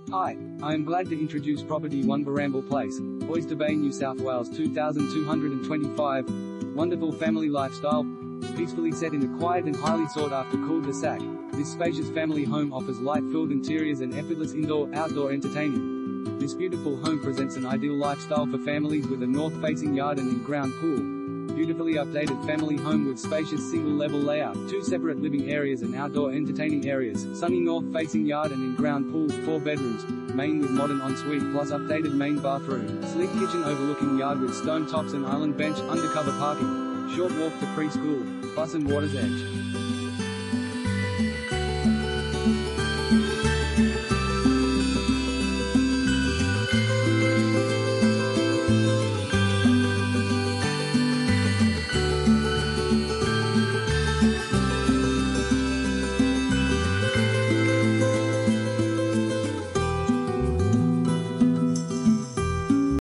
Hi, I am glad to introduce Property 1 Baramble Place, Oyster Bay, New South Wales 2225. Wonderful family lifestyle, peacefully set in a quiet and highly sought-after cul-de-sac. This spacious family home offers light-filled interiors and effortless indoor-outdoor entertaining. This beautiful home presents an ideal lifestyle for families with a north-facing yard and in-ground pool. Beautifully updated family home with spacious single-level layout, 2 separate living areas and outdoor entertaining areas, sunny north-facing yard and in-ground pool, 4 bedrooms, main with modern ensuite plus updated main bathroom, sleek kitchen overlooking yard with stone tops and island bench, undercover parking, short walk to preschool, bus and water's edge.